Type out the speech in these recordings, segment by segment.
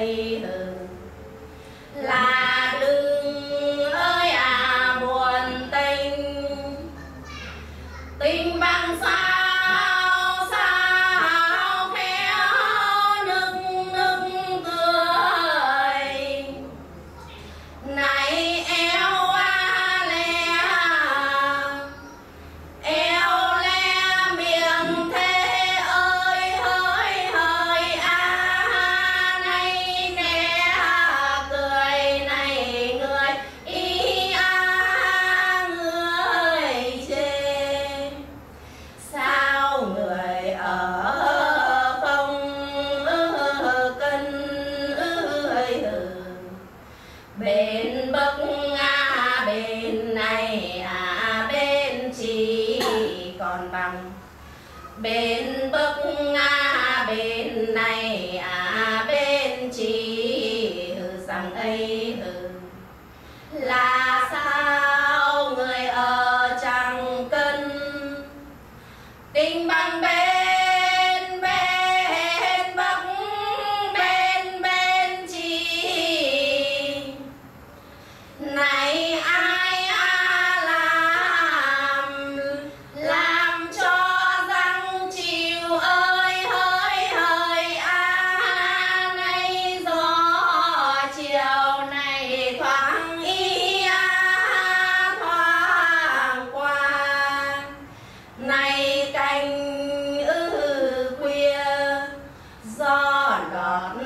ấy là đừng ơi à buồn tình bằng sao sao khéo nức nức cười này eo le miệng thế ơi hỡi hỡi này nè cười này người ý người chê sao người ở không cân bên bậc bên này bên chỉ còn bằng bên bậc bên này bên chỉ rằng ấy là sao người ở chẳng cân tình bằng bên bậc bên chỉ này ai làm cho răng chịu ơi hỡi hỡi này gió chiều này thoáng ý thoáng qua này canh khuya gió đọt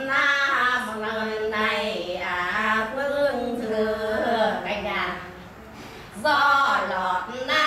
này phương thừa canh gió lọt